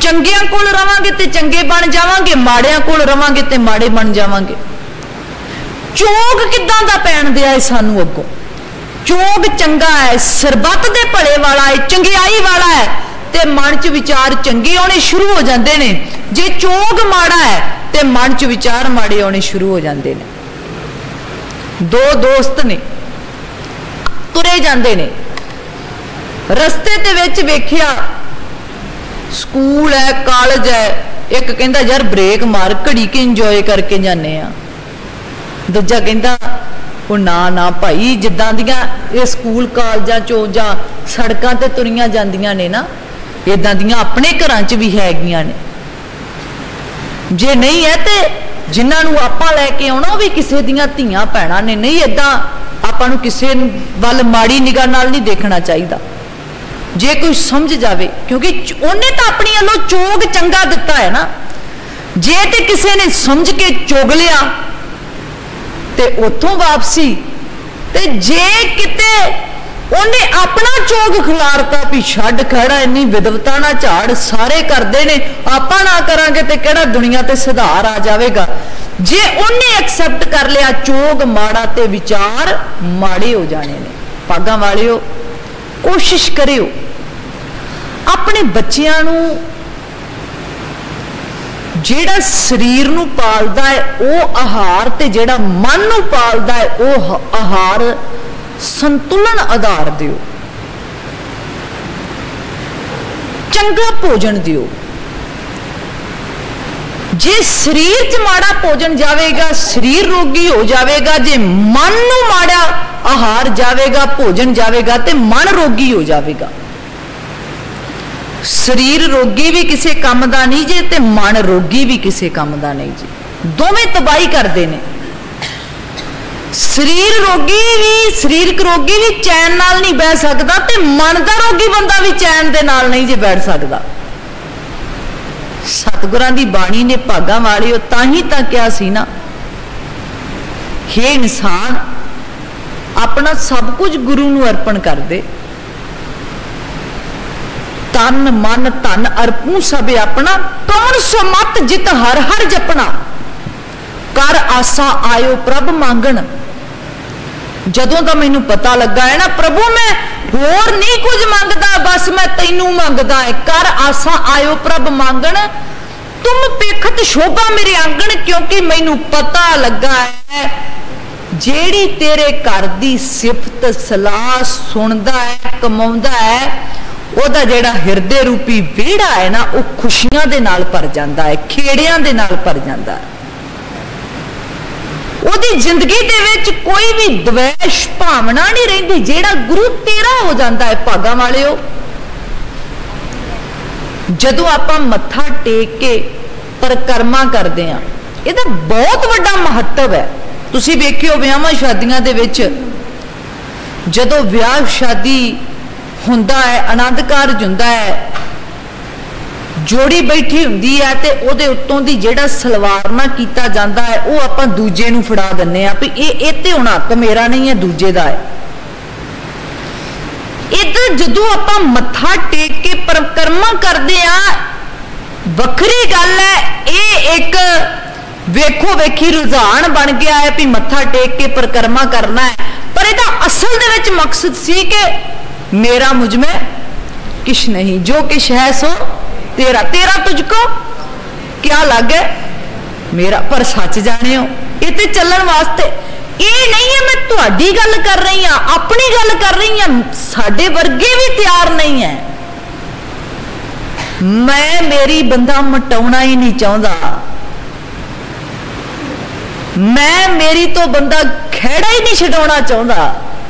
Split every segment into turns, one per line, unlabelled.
चंगियां कोल रवांगे ते चंगे बन जावांगे, माड़ियां कोल रवांगे ते माड़े बन जावांगे। चोग किदां दा पैण दिया है सानू अगों? चोग चंगा है, सरबत दे भले वाला है, चंगियाई वाला है, ते मन च विचार चंगे आने शुरू हो जाते हैं। जे चोग माड़ा है ते मन च विचार माड़े आने शुरू हो जाते हैं। दो दोस्त ने तुरे जाते ने, रस्ते दे विच वेखिया स्कूल है, कॉलेज है, एक कहता यार ब्रेक मार घड़ी के इंजॉय करके जाने आ, दूजा कहता वो ना ना भाई जिद्दां दियां ये स्कूल कॉलेजां चो जां सड़कां ते तुरियां जांदियां ने ना, इदां दियां अपने घरां च भी हैगियां ने। जे नहीं है ते जिन्हां नूं आपां लैके आउणा वो भी किसे दियां धीआं भैणां ने। नहीं इदां आपां नूं किसे वल माड़ी निगाह नाल नहीं देखना चाहिदा जे कोई समझ जावे, क्योंकि उन्हें तो अपनी वालों चोग चंगा दिता है ना। जे ते किसी ने समझ के चुग लिया ते उथों वापसी, ते जे किते उन्हें अपना चोग खिलारता भी छड्ड खड़ा इन्नी विदवता ना झाड़ सारे करते ने, आपां ना करांगे ते किहड़ा दुनिया ते सुधार आ जाएगा। जे उन्हें एक्सेप्ट कर लिया चोग माड़ा ते विचार माड़े हो जाने ने। भागां वालिओ कोशिश करियो अपने बच्चियां नूं जेड़ा शरीर नूं पालदा है वो आहार ते जेड़ा मन नूं पालदा है वो आहार संतुलन आधार दिओ, चंगा भोजन दिओ। जे शरीर च माड़ा भोजन जाएगा शरीर रोगी हो जाएगा, जे मन नूं माड़ा आहार जाएगा भोजन जाएगा ते मन रोगी हो जाएगा। शरीर रोगी भी किसी काम का नहीं जे ते मन रोगी भी किसी काम का नहीं जी, दोवें तबाही करते हैं। शरीर रोगी भी शरीरक रोगी भी चैन नाल नहीं बैठ सकता ते मन का रोगी बंदा भी चैन दे नाल नहीं जे बैठ सकता। सतगुरां दी बाणी ने भागां वालिओ ताही तां क्या सी ना, हे इंसान अपना सब कुछ गुरु नूं अर्पण कर दे, तन मन धन अर्पूं सब अपना, कौन सो मत जित हर हर जपना, कर आसा आयो प्रभ मांगण। जदों दा मैनू पता लगा है ना प्रभु मैं होर नहीं कुछ मंगदा, बस मैं तैनू मंगदा है, कर आसा आयो प्रभ मांगण, तुम पेखत शोभा मेरे आंगण, क्योंकि मैनू पता लगा है जेड़ी तेरे घर दी सिफत सलाह सुनदा है कमाउंदा है ओदा जेड़ा हिरदे रूपी वेड़ा है ना वो खुशियां दे नाल भर जांदा है, खेड़ियां दे नाल भर जांदा है। ओदी जिंदगी दे विच कोई भी द्वेष भावना नहीं रहिंदी, जेड़ा गुरु तेरा हो जांदा है। भागां वालिओ जदों आपां मत्था टेक के परिक्रमा करदे हां इहदा बहुत वड्डा महत्व है। तुसीं वेखिओ विआहां शादियां दे विच जदों विआह शादी हुंदा है आनंद कारज हुंदा है, जोड़ी बैठी हुंदी है ते ओदे उत्तों दी जेड़ा सलवारना कीता जांदा है वो आपां दूजे नूं फड़ा दिंने आ भी ये ते हुण हक मेरा नहीं है दूजे दा है। इधर जदों आपां मत्था टेक के परिक्रमा करदे आ वखरी गल है, ये एक वेखो वेखी रुझान बन गया है भी मत्था टेक के परिक्रमा करना है, पर इहदा असल दे विच मकसद सी कि मेरा मुझ में किश नहीं, जो किश है सो तेरा, तेरा तुझको क्या लगे मेरा, पर सच जाने हो ये ते चलण वास्ते ये नहीं है। मैं तुहाडी गल कर रही हां, अपनी गल कर रही हां, साडे वर्गे भी तैयार नहीं है। मैं मेरी बंदा मटाउणा ही नहीं चाहता, मैं मेरी तो बंदा खेड़ा ही नहीं छडाउणा चाहता।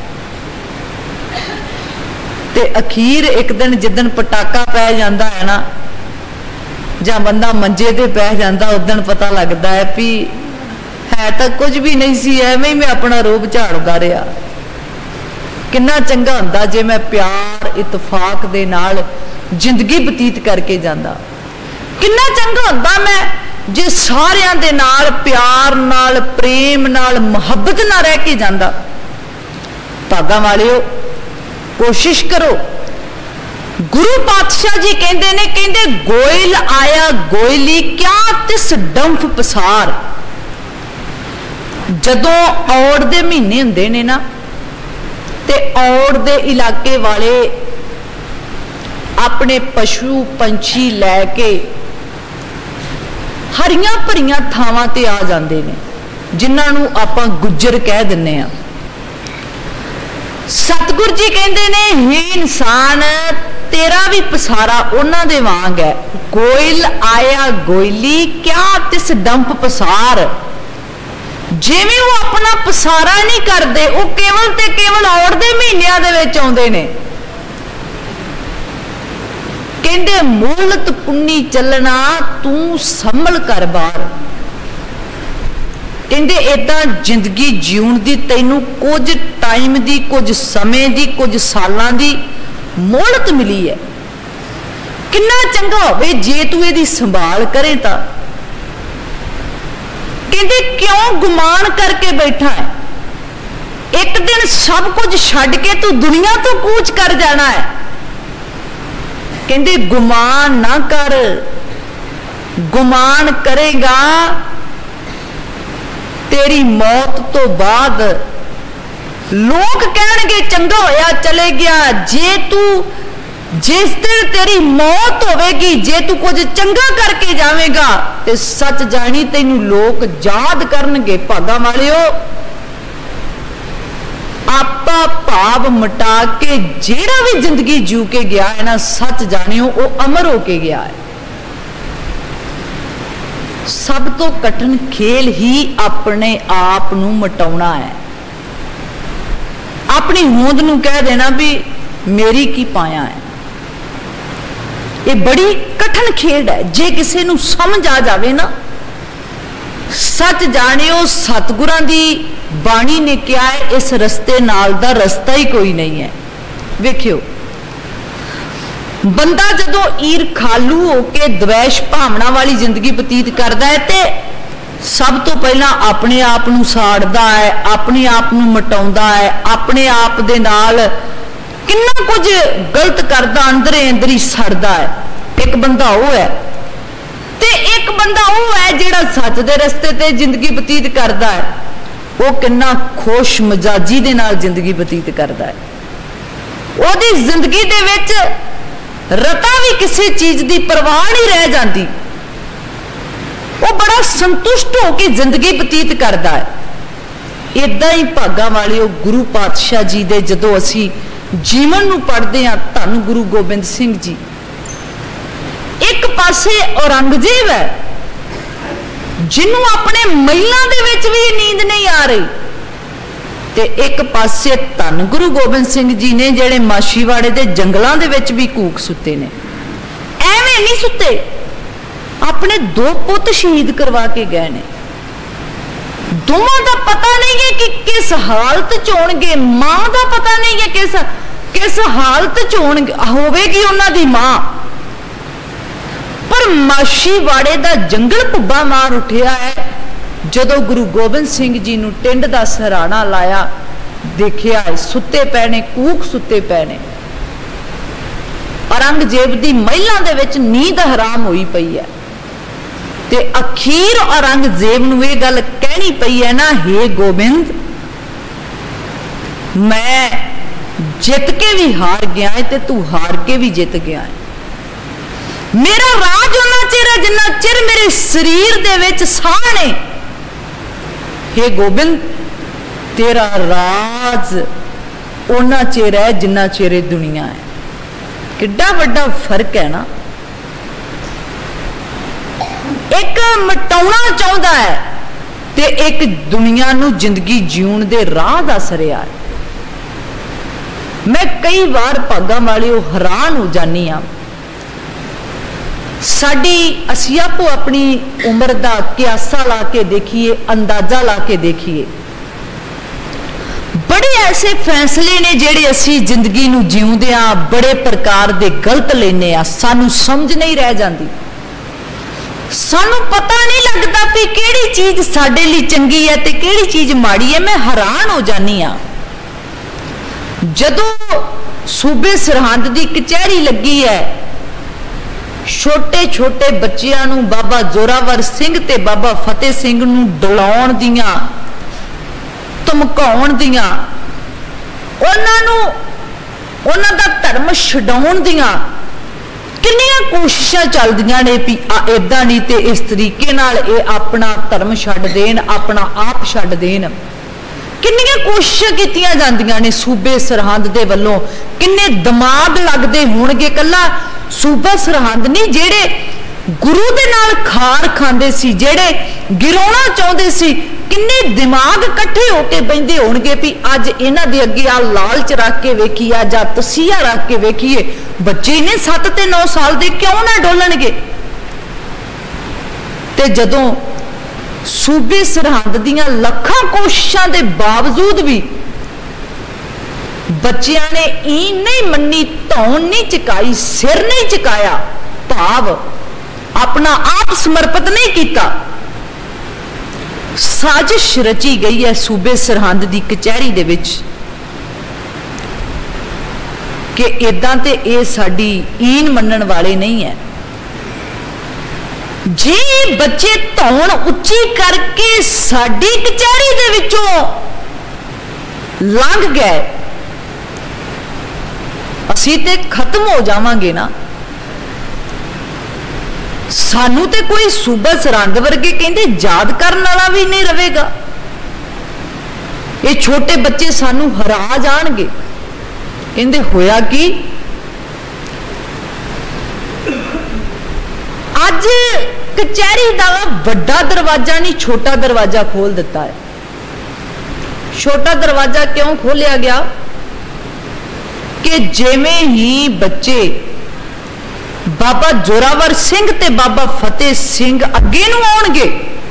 ते अखीर एक दिन जिदन पटाका पै जाता है ना जां बंदा मंजे ते पै जाता उस दिन पता लगता है भी है तो कुछ भी नहीं सी, एवें ही मैं अपना रूप झाड़दा रहा। किन्ना चंगा हुंदा जे मैं प्यार इतफाक दे नाल जिंदगी बतीत करके जांदा, किन्ना चंगा हुंदा मैं जे सारियां दे नाल प्यार नाल प्रेम नाल मुहब्बत नाल रह के जांदा। भागां वालिओ कोशिश करो गुरु पातशाह जी कहते ने, कहते गोयल आया गोयली क्या तिस डंफ पसार। जदों औड़ दे महीने हुंदे ने ना, ते औड़ दे इलाके वाले अपने पशु पंछी लैके हरियां भरियां थावां ते आ जांदे ने, जिन्हां नूं आपां गुज्जर कह दिंने आ। सतगुरु जी कहते ने, हे इंसान तेरा भी पसारा उन्हां दे वांग है। गोयल आया गोयली क्या तिस डंप पसार। जिवें वो अपना पसारा नहीं करते, वो केवल ते केवल औड़ दे महीनिਆਂ ਦੇ ਵਿੱਚ ਆਉਂਦੇ ने। कहते मोलत पुन्नी चलना तू संभल कर बार। कहते इदा जिंदगी जीवन की तैनू कुछ टाइम की, कुछ समय की, कुछ सालों की मोहलत मिली है। कितना चंगा होवे जे तू इहदी संभाल करे। तो कहते क्यों गुमान करके बैठा है, एक दिन सब कुछ छड्ड के तू दुनिया तो कूच कर जाना है। कहते गुमान ना कर, गुमान करेगा तेरी मौत तो बाद लोग कहणगे चंगा होया चले गया। जे तू जिस दिन तेरी मौत होवेगी, जे तू कुछ चंगा करके जावेगा ते सच जानी तैनू लोग याद करनगे। भागा वालियो, आपा भाव मिटा के जेड़ा भी जिंदगी जू के गया है ना, सच जानियो वो अमर होके गया है। सब तो कठिन खेल ही अपने आप नू मिटाउणा है। अपनी होंद नू कह देना भी मेरी की पाया है। ये बड़ी कठिन खेड है। जे किसी नू समझ आ जावे ना, सच जानियो सतगुरां दी बाणी ने क्या है, इस रस्ते नाल दा रस्ता ही कोई नहीं है। वेखियो बंदा जदों ईरखालू होके द्वेष भावना वाली जिंदगी बतीत करता है, ते सब तो पहला अपने आप नू साड़दा है, अपने आप नू मिटाउंदा है, अपने आप दे नाल किन्ना कुछ गलत करदा, अंदरे अंदर ही सड़दा है। एक बंदा वो है, ते एक बंदा वो है जिहड़ा सच दे रस्ते ते जिंदगी बतीत करदा है। वो किन्ना खुश मजाजी दे नाल जिंदगी बतीत करदा है। ओदी जिंदगी दे विच रता भी किसी चीज की परवाह नहीं रह जाती। वो बड़ा संतुष्ट होकर जिंदगी बतीत करता है। इदा ही भागा वाले गुरु पातशाह जी दे जदों असी जीवन नूं पढ़दे हां, धन गुरु गोबिंद सिंह जी एक पासे औरंगजेब है, जिन्हों अपने महिलां दे विच भी नींद नहीं आ रही, ते एक पासे धन गुरु गोबिंद सिंह जी ने जेड़े माशीवाड़े दे जंगलों दे विच भी कूक सुते ने। एवें नहीं सुते, अपने दो पुत शहीद करवा के गए ने। दोवां दा पता नहीं है कि किस हालत च होणगे, मां दा पता नहीं है किस हालत च होवेगी उन्हां दी मां। पर माशीवाड़े दा जंगल भुब्बा मार उठिया है। जदों गुरु गोबिंद सिंह जी नूं टिंड दा सराणा लाया, देखिया सुते पए ने, कूक सुते पए ने। औरंगजेब दी महिला दे विच नींद हराम होई पई है, ते अखीर औरंगजेब नूं इह गल कहनी पई है ना, हे गोबिंद मैं जित के भी हार गया है ते तू हार के भी जित गया है। मेरा राज उन्ना चिर है जिन्ना चिर मेरे शरीर दे विच साह ने। हे गोबिंद तेरा राज उन्ना चिर है जिन्ना चिर दुनिया है। किड्डा वड्डा फर्क है ना। एक मिटाउणा चाहुंदा है ते एक दुनिया नूं जिंदगी जीउण दे राह दस रिहा है। मैं कई बार भागां वालिओ हैरान हो जानी हां। साडी असीं आपो अपनी उम्र दा कियासा ला के देखिए, अंदाजा ला के देखिए, बड़े ऐसे फैसले ने जेड़े असीं जिंदगी नूं जीउंदे आ बड़े प्रकार दे गलत लेने आ। सानू समझ नहीं रह जाती, सानू पता नहीं लगता कि केड़ी चीज साडे लई चंगी है ते केड़ी चीज माड़ी है। मैं हैरान हो जानी आ जदों सूबे सरहंद की कचहरी लगी है, छोटे छोटे बच्चों नूं बाबा जोरावर सिंह ते बाबा फतेह सिंह नूं डलाउण दियां, धमकाउण दियां, उन्हां दा धर्म छडाउण दियां किन्नियां कोशिशां चलदियां ने भी इदां नहीं ते इस तरीके नाल ये अपना धर्म छड्ड देण, अपना आप छड्ड देण। किन्नियां कोशिशां कीतियां जांदियां ने सूबे सरहंद दे वल्लों। किन्ने दिमाग लगदे होणगे, कल्ला सूबा सरहंद नहीं जेड़े गुरु दे नाल खार खांदे सी, जेड़े गिराउणा चाहुंदे सी, किन्ने दिमाग इकट्ठे होके बहिंदे होणगे भी अज इन्हां दे अगे आ लालच रख के वेखीए, अज आ तसीहा रख के वेखीए। बच्चे ने 7 ते 9 साल दे क्यों ना डोलणगे। ते जदों सूबे सरहंद दीयां लखां कोशिशां दे बावजूद भी बच्चियां ने ईन नहीं मन्नी, धौन नहीं चुकाई, सिर नहीं चुकाया, भाव अपना आप समर्पित नहीं किया। साजिश रची गई है सूबे सरहंद की कचहरी दे विच कि इदां ते ये साडी ईन मनण वाले नहीं है। जे बच्चे धौन उच्ची करके साडी कचहरी दे विचों लंघ गए, असीं ते खत्म हो जावांगे ना। सानू ते कोई सूबा सरहंद वर्गे कहंदे याद करने वाला भी नहीं रहेगा। ये छोटे बच्चे सानू हरा जाणगे। कहंदे होया कि अज कचहरी का बड़ा दरवाजा नहीं, छोटा दरवाजा खोल दिता है। छोटा दरवाजा क्यों खोलिया गया कि जिवें ही बच्चे बाबा जोरावर सिंह ते बाबा फतेह सिंह अगे नूं आउणगे,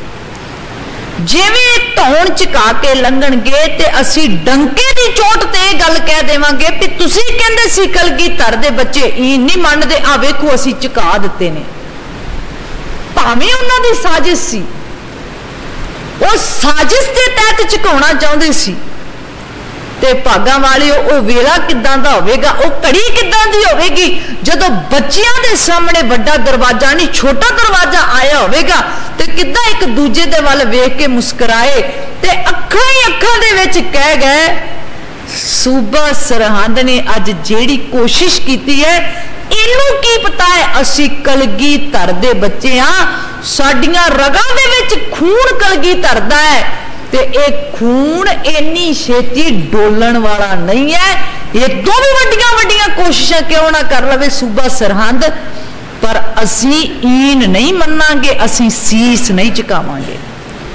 जिवें धौन चुका के लंघणगे ते असीं डंके दी चोट ते गल कह देवांगे कि तुसीं कहंदे सी कलगीधर दे बच्चे ईन नहीं मनदे, आ वेखो असीं चुका दित्ते ने। भावें उन्हां दी साजिश सी, उह साजिश दे तहत चुकाउणा चाहुंदे सी ते भागां वालिओ वो वेला किदां दा होवेगा, वो घड़ी किदां दी होवेगी जदों बच्चियां दे सामने बड़ा दरवाजा नहीं छोटा दरवाजा आया होवेगा ते किदां एक दूजे दे वल वेख के मुस्कुराए ते अखां ही अखां दे विच कह गए सूबा सरहंद ने अज जेड़ी कोशिश कीती है इनू की पता है असी कलगीधर दे बच्चे हाँ, साडियां रगां दे विच खून कलगीधर दा है ते एक खून इन्नी छेती डोलण वाला नहीं है। इतों भी वड्डियां वड्डियां कोशिशां क्यों ना कर लवे सूबा सरहंद, पर असी ईन नहीं मन्नांगे, असी सीस नहीं झुकावांगे।